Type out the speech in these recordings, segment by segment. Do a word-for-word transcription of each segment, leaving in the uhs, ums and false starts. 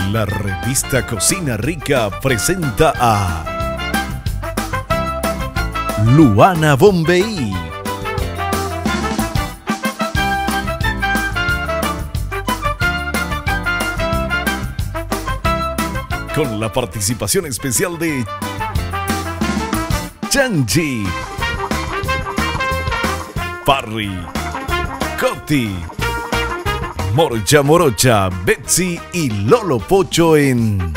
La revista Cocina Rica presenta a Luana Bombay. Con la participación especial de Chanchi, Parry, Coti, Morcha Morocha, Betsy y Lolo Pocho en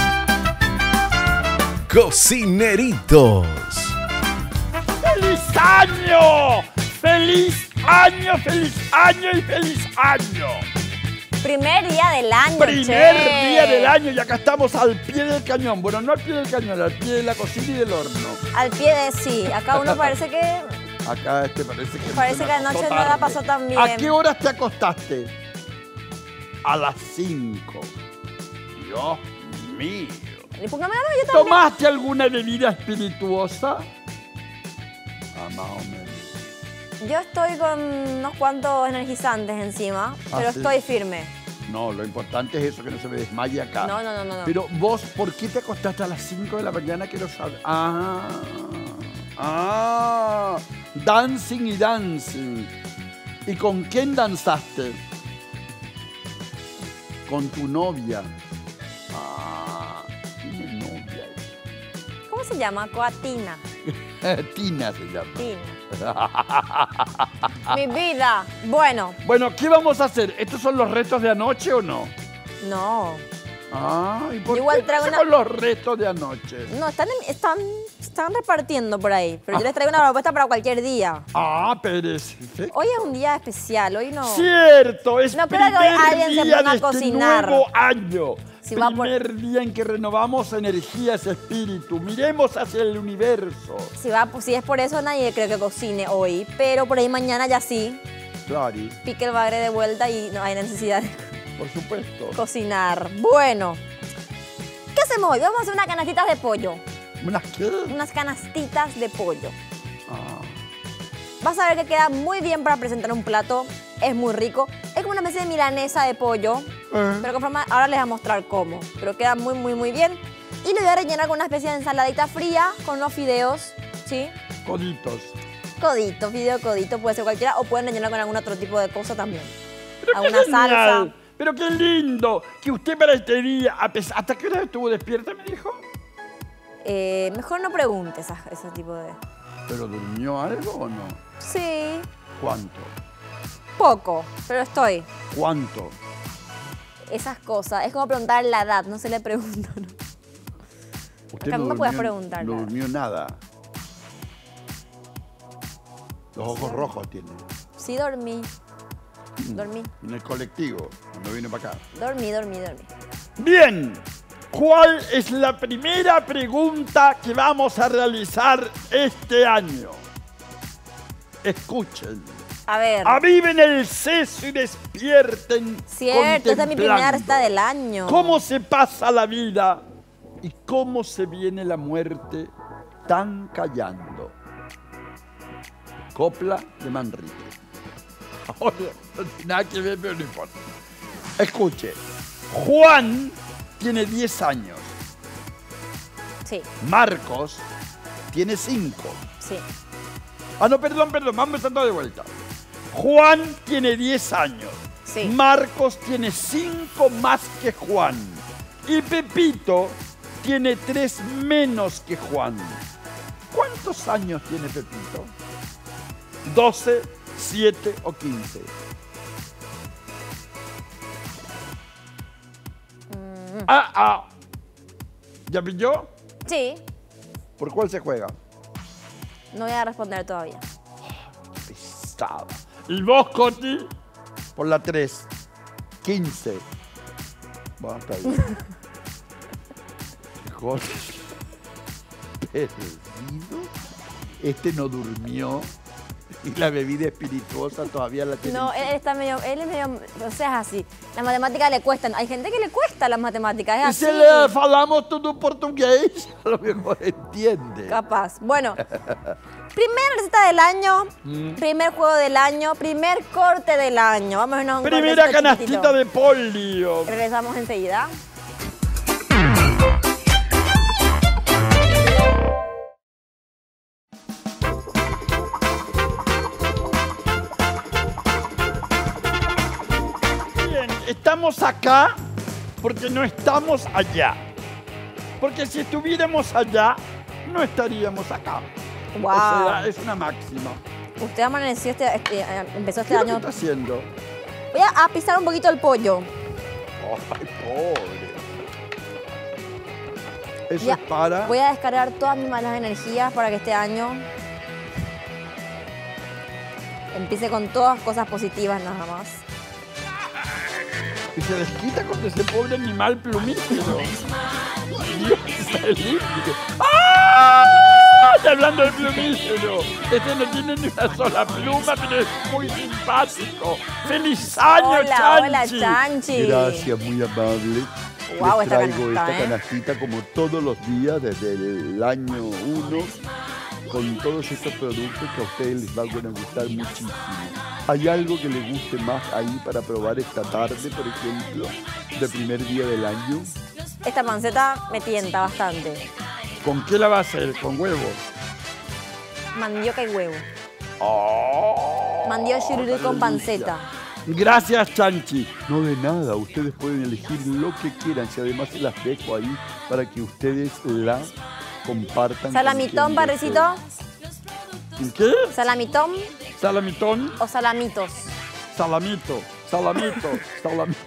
Cocineritos. ¡Feliz año! ¡Feliz año! ¡Feliz año y feliz año! Primer día del año, Primer che. día del año y acá estamos al pie del cañón. Bueno, no al pie del cañón, al pie de la cocina y del horno. Al pie de sí. Acá uno parece que Acá este parece que... parece que anoche no la pasó tan bien. ¿A qué horas te acostaste? A las cinco. Dios mío. Y póngame la mano, yo también. ¿Tomaste alguna bebida espirituosa? Ah, más o menos. Yo estoy con unos cuantos energizantes encima, Ah, pero ¿sí? estoy firme. No, lo importante es eso, que no se me desmaye acá. No, no, no, no. no. Pero vos, ¿por qué te acostaste a las cinco de la mañana? Quiero saber. Ah, ah, dancing y dancing. ¿Y con quién danzaste? Con tu novia. Ah, tiene novia. ¿Cómo se llama? Coatina. Tina se llama. Tina. Mi vida. Bueno, Bueno, ¿qué vamos a hacer? ¿Estos son los retos de anoche o no? no. Ah, ¿y por Igual qué traigo hacemos una- los retos de anoche? No, están, en- están, están repartiendo por ahí. Pero yo les traigo una propuesta para cualquier día. Ah, Pérez. Hoy es un día especial, hoy no. Cierto, es No creo que hoy primer alguien se día ponga a de este cocinar. nuevo año. Si va por- Primer día en que renovamos energías, espíritu. Miremos hacia el universo. Si, va, si es por eso, nadie creo que cocine hoy. Pero por ahí mañana ya sí. Claro, Pique el bagre de vuelta y no hay necesidad de por supuesto. cocinar. Bueno, ¿qué hacemos hoy? Vamos a hacer unas canastitas de pollo. ¿Unas qué? Unas canastitas de pollo. Ah, Vas a ver que queda muy bien para presentar un plato. Es muy rico. Es como una especie de milanesa de pollo. eh, Pero con forma, ahora les voy a mostrar cómo. Pero queda muy, muy, muy bien. Y lo voy a rellenar con una especie de ensaladita fría con unos fideos, ¿sí? coditos. Codito, fideo codito, puede ser cualquiera. O pueden rellenar con algún otro tipo de cosa también. Pero qué Alguna genial. salsa. Pero qué lindo que usted para este día, a pesar- ¿hasta qué hora estuvo despierta, me dijo? Eh, mejor no preguntes a- ese tipo de... ¿Pero durmió algo o no? Sí, ¿Cuánto? poco, pero estoy. ¿Cuánto? Esas cosas. Es como preguntar la edad, no se le pregunta. ¿no? Usted Acá no no me puedes durmió- preguntar No nada. durmió nada. Los ojos rojos tiene. Sí, dormí. Dormí, En el colectivo, cuando vino para acá. dormí, dormí, dormí. Bien, ¿cuál es la primera pregunta que vamos a realizar este año? Escuchen. A ver, Aviven el seso y despierten. cierto, esta es mi primera contemplando receta del año. ¿Cómo se pasa la vida y cómo se viene la muerte tan callando? Copla de Manrique. Ahora, no tiene nada que ver, pero no importa. Escuche, Juan tiene diez años, Sí, Marcos tiene cinco. sí. Ah, no, perdón, perdón, vamos empezando de vuelta. Juan tiene diez años. Sí. Marcos tiene cinco más que Juan. Y Pepito tiene tres menos que Juan. ¿Cuántos años tiene Pepito? ¿doce, siete o quince? Ah, ah. ¿Ya pilló? Sí, ¿Por cuál se juega? no voy a responder todavía. Pesada. ¿Y vos, Coti? Por la tres. quince. Bueno, está bien. Coti. Perdido. Este no durmió. Y la bebida espirituosa todavía la tiene. No, él, él está medio, él es medio, o sea, es así. Las matemáticas le cuestan. Hay gente que le cuesta las matemáticas, Y es si así. le falamos todo portugués, a lo mejor entiende. Capaz. Bueno, primera receta del año, Mm. primer juego del año, primer corte del año. Vamos a irnos a un Primera cortecito canastita chiquitito. de polio. Regresamos enseguida. estamos acá porque no estamos allá. Porque si estuviéramos allá, no estaríamos acá. Wow. O sea, es una máxima. Usted amaneció este, este, eh, empezó este ¿Qué es lo que año. está haciendo? Voy a, a pisar un poquito el pollo. Ay, pobre. Eso Ya, es para... Voy a descargar todas mis malas energías para que este año empiece con todas cosas positivas nada más. Y se desquita con ese pobre animal plumífero. Dios, está limpio. ¡Ah! Está hablando del plumífero. Este no tiene ni una sola pluma, pero es muy simpático. ¡Feliz año, Hola, Chanchi! hola, Chanchi. Gracias, muy amable. Guau, Les esta traigo canasta, esta ¿eh? canastita como todos los días desde el año uno con todos estos productos que a ustedes les van a gustar muchísimo. ¿Hay algo que les guste más ahí para probar esta tarde, por ejemplo, del primer día del año? Esta panceta me tienta bastante. ¿Con qué la va a hacer? ¿Con huevos? Mandioca y huevo. Oh, Mandioca y chururu qué con delicia. panceta. Gracias, Chanchi. No de nada, ustedes pueden elegir lo que quieran. Si además se las dejo ahí para que ustedes la compartan. ¿Salamitón, con quien Barrecito? deseen. ¿Qué? ¿Salamitón ¿Salamitón? o salamitos? Salamito, salamito, salamito.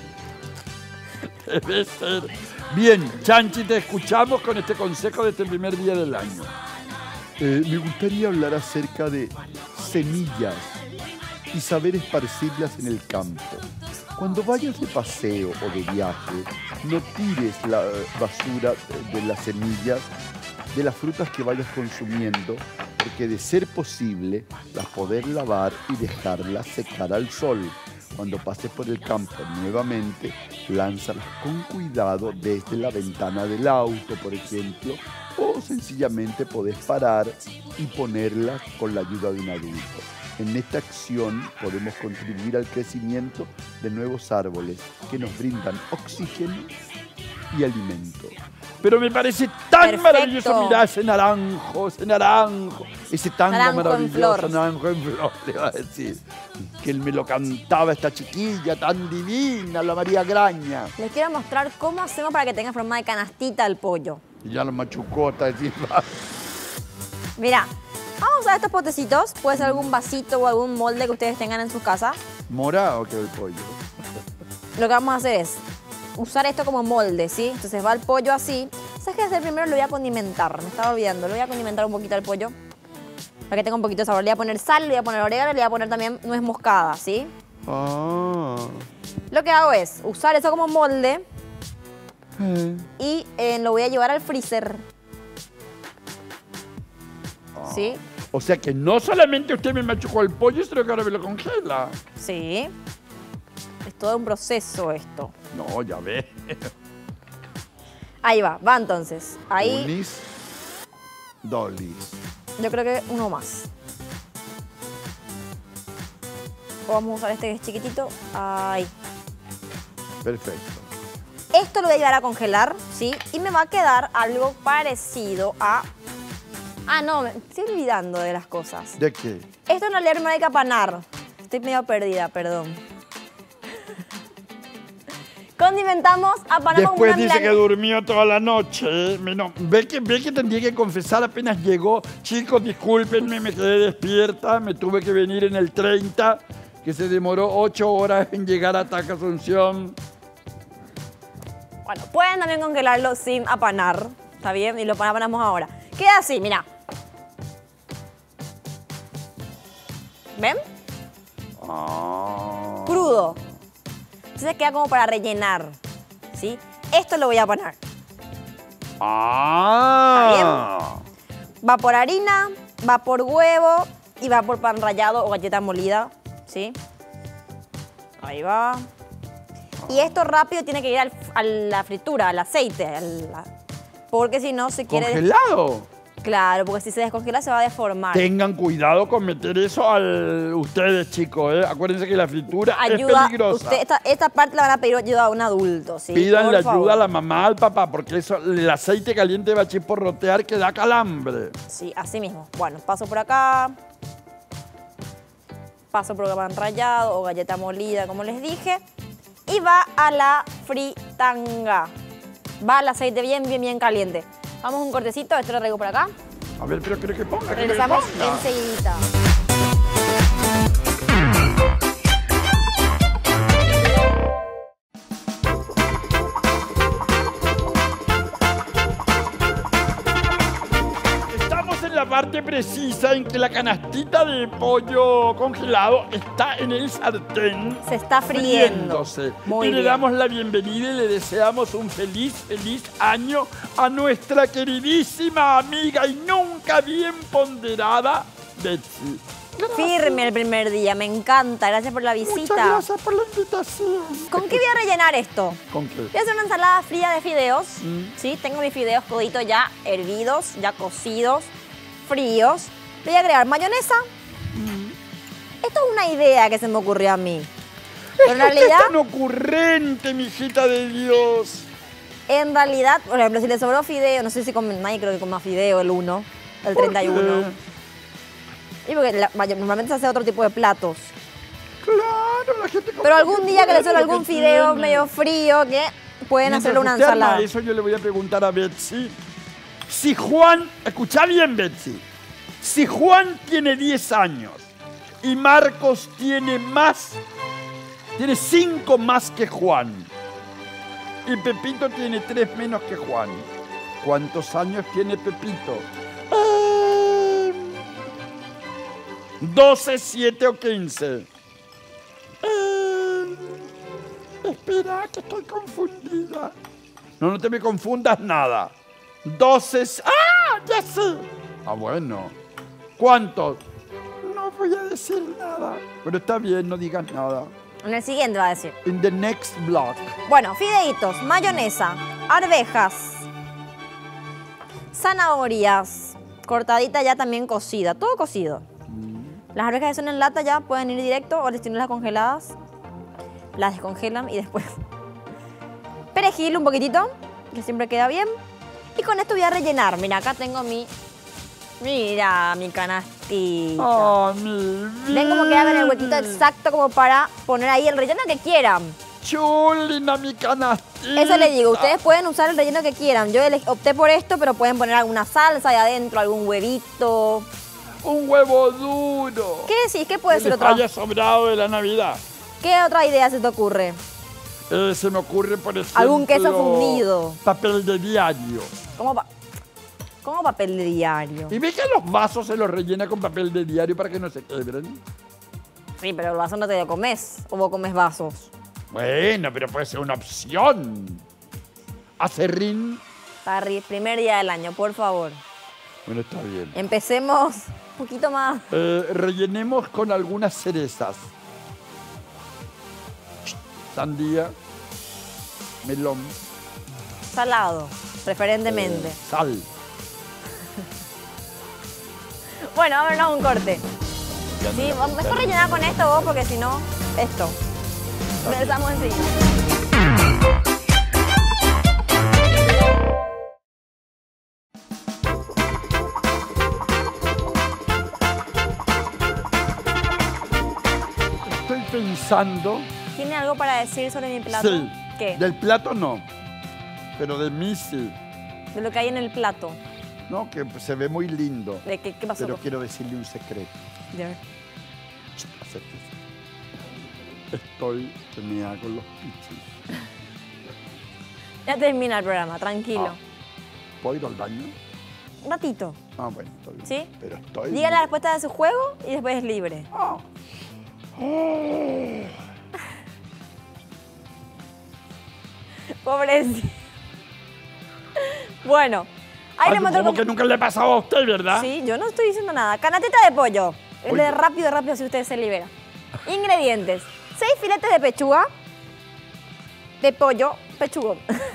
Debe ser. Bien, Chanchi, te escuchamos con este consejo de este primer día del año. Eh, me gustaría hablar acerca de semillas y saber esparcirlas en el campo. Cuando vayas de paseo o de viaje, no tires la eh, basura de las semillas de las frutas que vayas consumiendo, porque de ser posible, las poder lavar y dejarlas secar al sol. Cuando pases por el campo nuevamente, lánzalas con cuidado desde la ventana del auto, por ejemplo, o sencillamente podés parar y ponerlas con la ayuda de un adulto. En esta acción podemos contribuir al crecimiento de nuevos árboles que nos brindan oxígeno y alimento. Pero me parece tan Perfecto. maravilloso mirar ese naranjo, ese naranjo, ese tango Naranjo en maravilloso, flor. naranjo en flor, le iba a decir. Que él me lo cantaba esta chiquilla tan divina, la María Graña. Les quiero mostrar cómo hacemos para que tenga forma de canastita el pollo. Y ya lo machucó hasta decir, va. Mira, vamos a usar estos potecitos. Puede ser algún vasito o algún molde que ustedes tengan en su casa. Morado quedó el pollo. Lo que vamos a hacer es usar esto como molde, ¿sí? Entonces va el pollo así. ¿Sabes qué hacer primero? Lo voy a condimentar. Me estaba olvidando. Lo voy a condimentar un poquito al pollo. Para que tenga un poquito de sabor. Le voy a poner sal, le voy a poner orégano, le voy a poner también nuez moscada, ¿sí? Ah. Lo que hago es usar eso como molde Eh. y eh, lo voy a llevar al freezer. ¿Sí? O sea que no solamente usted me machucó el pollo, sino que ahora me lo congela. Sí. Es todo un proceso esto. No, ya ve. Ahí va, va entonces. Ahí Unis, dolis. yo creo que uno más. O vamos a usar este que es chiquitito. Ahí. Perfecto. Esto lo voy a llevar a congelar, ¿sí? Y me va a quedar algo parecido a... Ah, no, me estoy olvidando de las cosas. ¿De qué? Esto en realidad me hay que apanar. Estoy medio perdida, perdón. Condimentamos, apanamos como Después una dice que milanesa. durmió toda la noche. ¿eh? Me- no, ve, que, ve que tendría que confesar apenas llegó. Chicos, discúlpenme, me quedé despierta. Me tuve que venir en el treinta, que se demoró ocho horas en llegar a Taca Asunción. Bueno, pueden también congelarlo sin apanar, ¿está bien? Y lo apanamos ahora. Queda así, mira. ¿Ven? Ah. Crudo. Entonces queda como para rellenar, ¿sí? Esto lo voy a apanar. Ah. Va por harina, va por huevo y va por pan rallado o galleta molida, ¿sí? Ahí va. Y esto rápido tiene que ir al- a la fritura, al aceite, al- a- porque si no se quiere... ¿Congelado? Claro, porque si se descongela se va a deformar. Tengan cuidado con meter eso al... Ustedes, chicos, ¿eh? Acuérdense que la fritura Ayuda, es peligrosa. usted, esta, esta parte la van a pedir ayuda a un adulto, ¿sí? Pídanle Por favor. ayuda a la mamá, al papá, porque eso, el aceite caliente va a chisporrotear que da calambre. Sí, así mismo. Bueno, paso por acá. Paso por pan rallado o galleta molida, como les dije. y va a la fritanga. Va al aceite bien, bien, bien caliente. Vamos a un cortecito, esto lo traigo por acá. A ver, pero creo que ponga. que le Regresamos ponga. enseguidita. Estamos en la parte precisa en que la canastita de pollo congelado está en el sartén. Se está friendo. friéndose. Muy y le bien. damos la bienvenida y le deseamos un feliz, feliz año a nuestra queridísima amiga y nunca bien ponderada Betsy. Gracias. Firme el primer día, me encanta. Gracias por la Muchas visita. gracias por la invitación. ¿Con qué voy a rellenar esto? ¿Con qué? Voy a hacer una ensalada fría de fideos. Mm. Sí, tengo mis fideos coditos ya hervidos, ya cocidos, fríos. Le voy a agregar mayonesa. Esto es una idea que se me ocurrió a mí. Pero en Usted es realidad, tan ocurrente, mijita de Dios. en realidad, por ejemplo, si le sobró fideo, no sé si come, nadie creo que coma fideo el uno, el ¿Por treinta y uno. qué? Y porque la- normalmente se hace otro tipo de platos. Claro, la gente come Pero lo algún día que le puede, sobra lo algún que fideo tiene. medio frío, que pueden Mientras hacerle una usted arma ensalada. eso yo le voy a preguntar a Betsy. Si Juan, escucha bien Betsy, si Juan tiene diez años y Marcos tiene más, tiene cinco más que Juan y Pepito tiene tres menos que Juan, ¿cuántos años tiene Pepito? Eh, doce, siete o quince. Eh, espera, que estoy confundida. No, no te me confundas nada. doce. ¡Ah! Ya sé. Ah, bueno. ¿Cuántos? No voy a decir nada. Pero está bien, no digas nada. En el siguiente va a decir. In the next block. Bueno, fideitos, mayonesa, arvejas, zanahorias, cortadita ya también cocida, todo cocido. Las arvejas que son en lata ya pueden ir directo o les tienen las congeladas. Las descongelan y después. Perejil un poquitito, que siempre queda bien. Y con esto voy a rellenar. Mira, acá tengo mi... Mira, mi canastita. ¡Oh, mi vida! Ven como queda con el huequito exacto como para poner ahí el relleno que quieran. Chulina, mi canastita. Eso le digo, ustedes pueden usar el relleno que quieran. Yo ele- opté por esto, pero pueden poner alguna salsa ahí adentro, algún huevito. Un huevo duro. ¿Qué decís? ¿Qué puede Que ser les otra? haya sobrado de la Navidad. ¿Qué otra idea se te ocurre? Eh, se me ocurre, por ejemplo... Algún queso fundido. Papel de diario. ¿Cómo, pa- ¿Cómo papel de diario? Y ve que los vasos se los rellena con papel de diario para que no se quebren. Sí, pero el vaso no te lo comes. O vos comes vasos. Bueno, pero puede ser una opción. Acerrín. Parry, primer día del año, por favor. Bueno, está bien. Empecemos un poquito más. Eh, rellenemos con algunas cerezas. Sandía. Melón. Salado, preferentemente. eh, sal. Bueno, vámonos a un corte. Ya no Sí, la- vamos- mejor rellenar con esto vos, porque si no, esto. Regresamos enseguida. Estoy pensando... ¿Tiene algo para decir sobre mi plato? Sí. ¿Qué? Del plato no. Pero de mí sí. De lo que hay en el plato. No, que se ve muy lindo. ¿De qué, qué pasó? Pero quiero decirle un secreto. Ya. Acérquese. Estoy que me hago los pichis. Ya termina el programa, tranquilo. Ah. ¿Puedo ir al baño? Un ratito. Ah, bueno, estoy bien. ¿Sí? Pero estoy... Diga la respuesta de su juego y después es libre. Ah. Oh. Pobrecito. Bueno, ahí Ay, le mostró como cómo- que nunca le pasaba a usted, ¿verdad? Sí, yo no estoy diciendo nada. Canastita de pollo. El de Oye. rápido, rápido, si usted se libera. Ingredientes. Seis filetes de pechuga. De pollo, pechugón.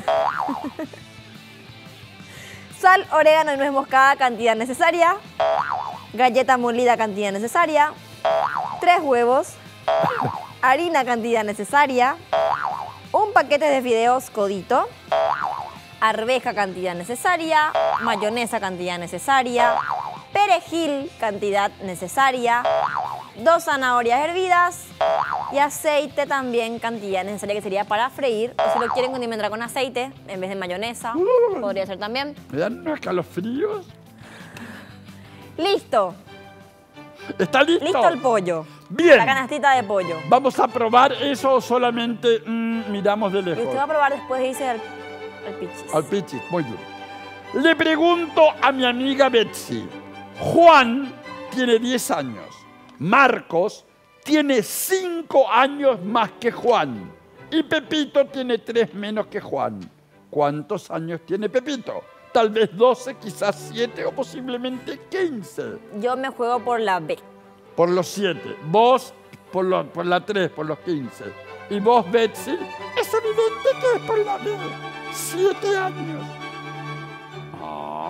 Sal, orégano y nuez moscada, cantidad necesaria. Galleta molida, cantidad necesaria. Tres huevos. Harina, cantidad necesaria. Un paquete de fideos codito. Arveja, cantidad necesaria. Mayonesa, cantidad necesaria. Perejil, cantidad necesaria. Dos zanahorias hervidas. Y aceite también, cantidad necesaria que sería para freír. O si lo quieren condimentar con aceite, en vez de mayonesa, Uh. podría ser también. ¿Me dan unos escalofríos? Listo. ¿Está listo? Listo el pollo. Bien. La canastita de pollo. ¿Vamos a probar eso o solamente mm, miramos de Y usted va a lejos? probar después de irse al, al pichis. Al pichis, muy bien. Le pregunto a mi amiga Betsy. Juan tiene diez años. Marcos tiene cinco años más que Juan. Y Pepito tiene tres menos que Juan. ¿Cuántos años tiene Pepito? Tal vez doce, quizás siete o posiblemente quince. Yo me juego por la B. Por los siete. Vos por, lo- por la tres, por los quince. Y vos, Betsy, es evidente que es por la B. Siete años. Ah.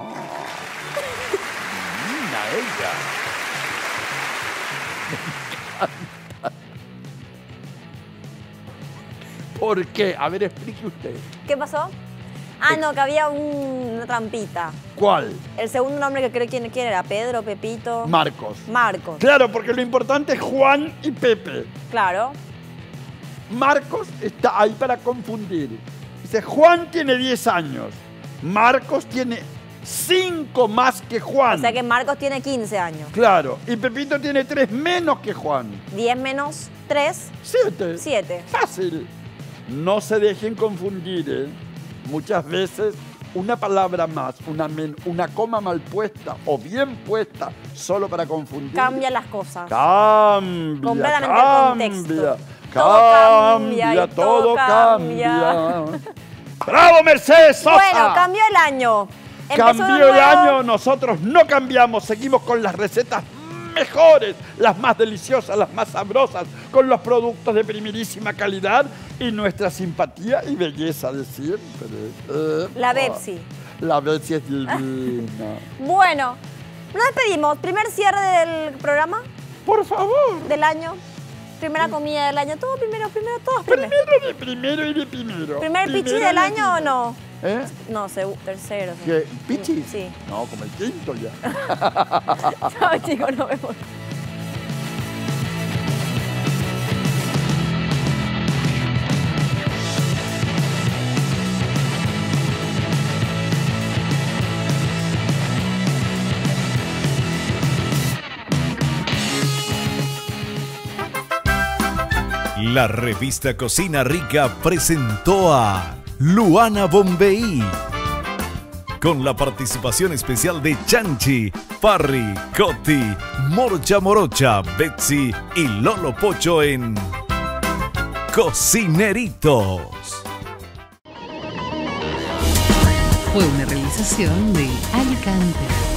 Mira ella. Me encanta. ¿Por qué? A ver, explique usted. ¿Qué pasó? Ah, no, que había un- una trampita. ¿Cuál? El segundo nombre que creo quién, quién era, Pedro, Pepito. Marcos. Marcos. Claro, porque lo importante es Juan y Pepe. Claro. Marcos está ahí para confundir. Dice, Juan tiene diez años. Marcos tiene cinco más que Juan. O sea que Marcos tiene quince años. Claro. Y Pepito tiene tres menos que Juan. diez menos tres, Siete. siete. Fácil. No se dejen confundir, ¿eh? Muchas veces una palabra más, una, men- una coma mal puesta o bien puesta solo para confundir. Cambia las cosas. Cambia, Completamente el cambia, contexto. Todo cambia y todo todo cambia. cambia. ¡Bravo, Mercedes Sosa! Bueno, cambió el año. Empezó uno Cambió el nuevo. año, nosotros no cambiamos, seguimos con las recetas mejores, las más deliciosas, las más sabrosas, con los productos de primerísima calidad y nuestra simpatía y belleza de siempre. Eh, La ah, Betsy. La Betsy es divina. Bueno, nos despedimos. Primer cierre del programa Por favor, del año. Primera comida del año. Todo primero, primero, todos primero. primero de primero y de primero. ¿Primer Primero pichi de del año o primero. no? ¿Eh? No, segu- tercero. ¿Qué? ¿Pichi? Sí. No, como el quinto ya. Chao, chicos, nos vemos. La revista Cocina Rica presentó a Luana Bombeí, con la participación especial de Chanchi, Parry, Coti, Morcha Morocha, Betsy y Lolo Pocho en Cocineritos. Fue una realización de Alicante.